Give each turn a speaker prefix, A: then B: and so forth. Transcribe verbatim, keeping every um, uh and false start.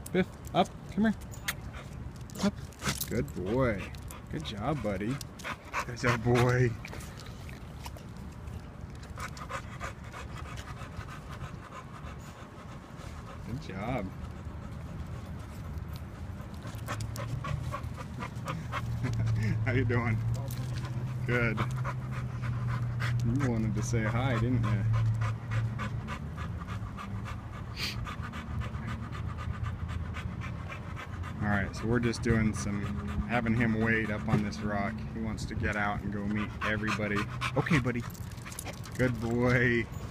A: Biff, up. Come here. Up. Good boy. Good job, buddy. There's our boy. Good job. How you doing? Good. You wanted to say hi, didn't you? Alright, so we're just doing some, having him wait up on this rock. He wants to get out and go meet everybody. Okay, buddy. Good boy.